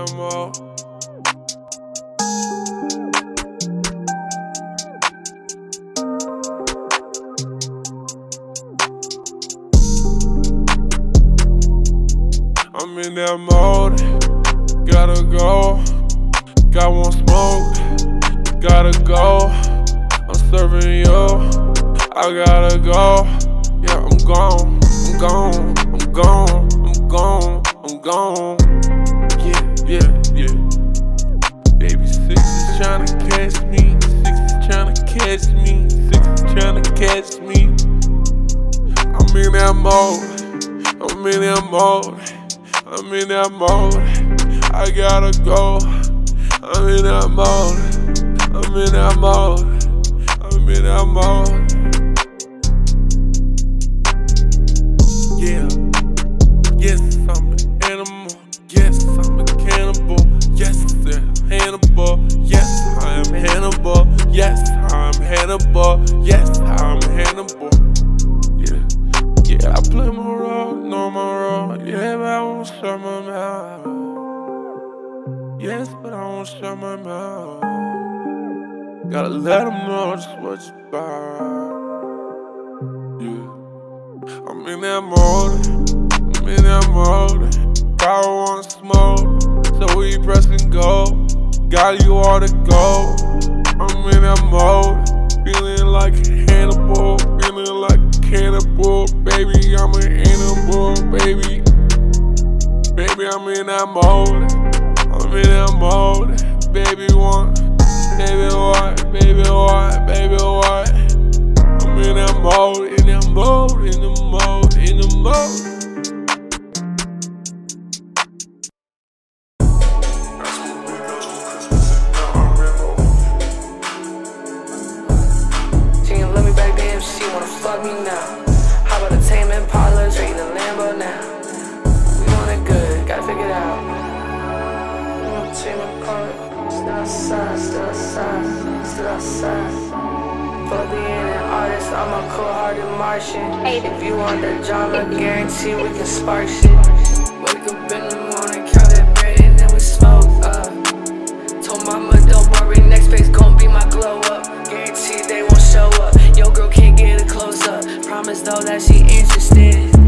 that mode. I'm in that mode, gotta go. Got one smoke, gotta go. I'm serving you, I gotta go. Yeah, I'm gone, I'm gone, I'm gone, I'm gone, I'm gone. Yeah. Baby, 6 is tryna catch me, 6 is tryna catch me, 6 is tryna catch me. I'm in that mode, I'm in that mode, I'm in that mode. I gotta go. I'm in that mode, I'm in that mode, I'm in that mode. Yeah, yes, I'm an animal, yes, I'm a cannibal, yes, I'm Hannibal, yes, I am Hannibal, yes, I'm Hannibal, yes, I'm Hannibal. Yeah, I play my role, know my role, yeah, but I won't shut my mouth. Yes, but I won't shut my mouth. Gotta let them know just what you about. Yeah, I'm in that mode, I'm in that mode. Power wanna smoke, so we press and go. Got you all to go. I'm in that mode, feeling like Hannibal, feeling like cannibal. Baby, I'm an animal, baby. Baby, I'm in that mode. I'm in that mode, baby what, baby what, baby what, baby what. I'm in that mode, in that mode, in the mode, in the mode. She ain't love me back then, she wanna fuck me now. How about a tame Impala, trading a Lambo now? We want it good, gotta figure it out. Still outside, still outside, still outside. Fuck being an artist, I'm a cold-hearted Martian. If you want the drama, guarantee we can spark shit. Wake up in the morning, count that bread, and then we smoke up. Told mama, don't worry, next page gon' be my glow up. Guarantee they won't show up. Yo, girl can't get a close up. Promise though that she interested.